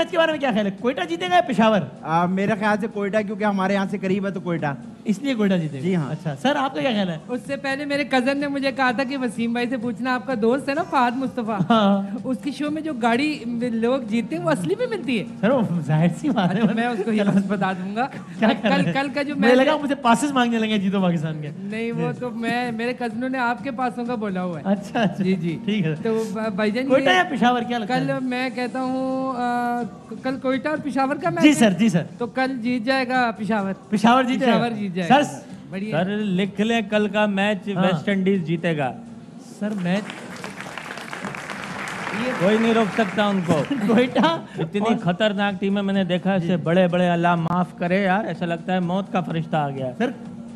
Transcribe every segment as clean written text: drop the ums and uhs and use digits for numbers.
Match के बारे में क्या ख्याल है, कोयटा जीतेगा या पेशावर? मेरे ख्याल से कोयटा, क्योंकि हमारे यहाँ से करीब है तो कोयटा, इसलिए कोयटा जीतेगा। जी हाँ। अच्छा सर, आपका क्या ख्याल है? उससे पहले मेरे कजन ने मुझे कहा था कि वसीम भाई से पूछना, आपका दोस्त है ना फहद मुस्तफा, हाँ। उसकी शो में जो गाड़ी लोग जीतते हैं वो असली में मिलती है सर वो जाहिर सी बात है, मैं उसको ये बस बता दूंगा। कल का जो मुझे लगा मुझे पासेस मांगने लगे जीतो पाकिस्तान के। नहीं, वो तो मेरे कजनों ने आपके पासों का बोला हुआ है। अच्छा जी जी ठीक है। तो भाईजान कोयटा या पेशावर क्या लगता है? कल मैं कहता हूँ कल कोयटा और पेशावर का मैच जी सर, जी सर। तो कल जीत जाएगा पेशावर। पेशावर जीत जाएगा। सर लिख लें कल का मैच वेस्ट इंडीज जीतेगा। सर मैच कोई नहीं रोक सकता उनको। कोयटा इतनी खतरनाक टीम है, मैंने देखा है, बड़े बड़े, अल्लाह माफ करे यार, ऐसा लगता है मौत का फरिश्ता आ गया। सर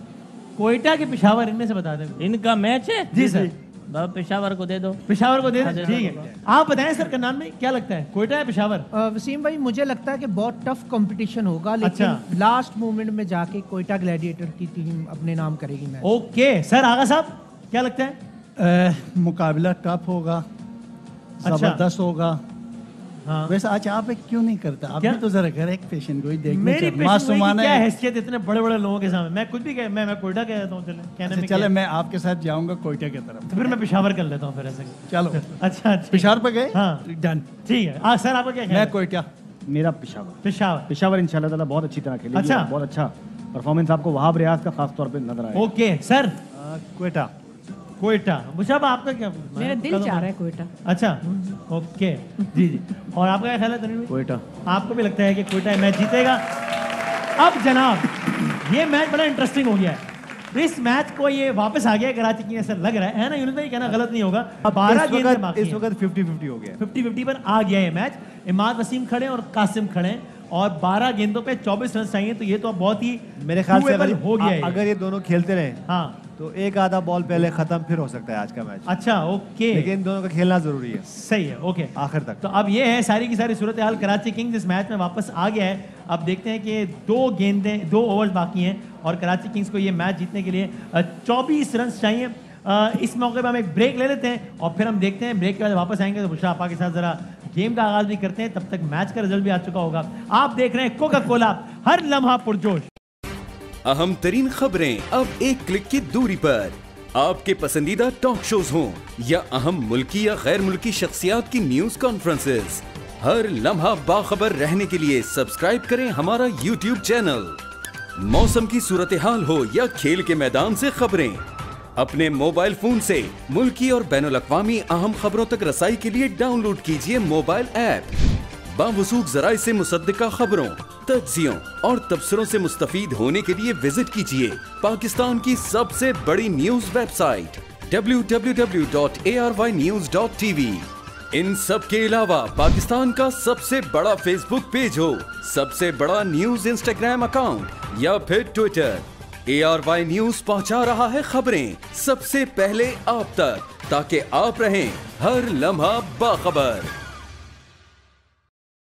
कोयटा के पेशावर इनमें से बता दें। इनका मैच है जी सर। पेशावर को दे दो। पेशावर को दे दो, ठीक है। आप बताएं सर कन्नान में क्या लगता है, कोयटा या पेशावर? वसीम भाई मुझे लगता है कि बहुत टफ कंपटीशन होगा, लेकिन लास्ट मोमेंट में जाके कोयटा ग्लैडिएटर की टीम अपने नाम करेगी मैच। ओके सर, आगा साहब क्या लगता है? मुकाबला टफ होगा, जबरदस्त होगा। हाँ। वैसे आज आप क्यों नहीं करता? आप भी तो जरा घर एक पेशेंट को ही देखने मेरी मासूमाना क्या हैसियत इतने बड़े बड़े लोगों के सामने, मैं खुद भी मैं कोयटा कह देता हूँ, चले कहने में चले मैं आपके साथ जाऊंगा कोयटा की तरफ। तो फिर मैं पेशावर कर लेता हूँ फिर ऐसे। चलो अच्छा पेशावर पे गए। हाँ डन, ठीक है। सर आपका क्या? मैं कोयटा। मेरा पेशावर। पेशावर इंशाल्लाह ताला बहुत अच्छी तरह खेलेगी। अच्छा, बहुत अच्छा परफॉर्मेंस आपको वहाब रियाज का खास तौर पे नजर आएगा। Okay sir. कोयटा। कोयटा। मुशाब आपका क्या? मेरा दिल चाह रहा है कोयटा। अच्छा ओके जी जी। और आपका क्या ख्याल है तनवीर? कोयटा। आपको भी लगता है कि कोयटा मैच जीतेगा? अब जनाब ये मैच बड़ा इंटरेस्टिंग हो गया है। इस मैच को ये वापस आ गया कराची की, ऐसा लग रहा है ना यूनुस भाई? कहना गलत नहीं होगा। 12 गेंद इस वक्त 50-50 हो गया। 50-50 पर आ गया ये मैच। इमाद वसीम खड़े और कासिम खड़े और 12 गेंदों पे 24 रन चाहिए, तो ये तो बहुत ही मेरे ख्याल से हो गया है। अगर ये दोनों खेलते रहे हाँ तो एक आधा बॉल पहले खत्म फिर हो सकता है आज का मैच। अच्छा ओके, लेकिन इन दोनों का खेलना जरूरी है। सही है, ओके आखिर तक। तो अब ये है सारी की सारी सूरत हाल। कराची किंग्स इस मैच में वापस आ गया है। अब देखते हैं कि 2 ओवर्स बाकी हैं और कराची किंग्स को ये मैच जीतने के लिए 24 रन चाहिए। इस मौके पर हम एक ब्रेक ले लेते हैं और फिर हम देखते हैं, ब्रेक के बाद वापस आएंगे तो बुशरा आपा के साथ जरा गेम का आगाज भी करते हैं। तब तक मैच का रिजल्ट भी आ चुका होगा। आप देख रहे हैं कोका कोला, हर लम्हा पुरजोश। अहम तरीन खबरें अब एक क्लिक की दूरी पर। आपके पसंदीदा टॉक शोज हों या अहम मुल्की या गैर मुल्की शख्सियात की न्यूज कॉन्फ्रेंसेस, हर लम्हा बाखबर रहने के लिए सब्सक्राइब करें हमारा YouTube चैनल। मौसम की सूरत हाल हो या खेल के मैदान से खबरें, अपने मोबाइल फोन से मुल्की और बैनुल-अक़वामी अहम खबरों तक रसाई के लिए डाउनलोड कीजिए मोबाइल ऐप। बावसूख ज़राए से मुसद्दिका खबरों, तज्ज़ियों और तबसरों से मुस्तफीद होने के लिए विजिट कीजिए पाकिस्तान की सबसे बड़ी न्यूज वेबसाइट www.arYnews.tv। इन सब के अलावा पाकिस्तान का सबसे बड़ा फेसबुक पेज हो, सबसे बड़ा न्यूज इंस्टाग्राम अकाउंट या फिर ट्विटर, ARY न्यूज पहुंचा रहा है खबरें सबसे पहले आप तक, ताकि आप रहें हर लम्हा बाखबर।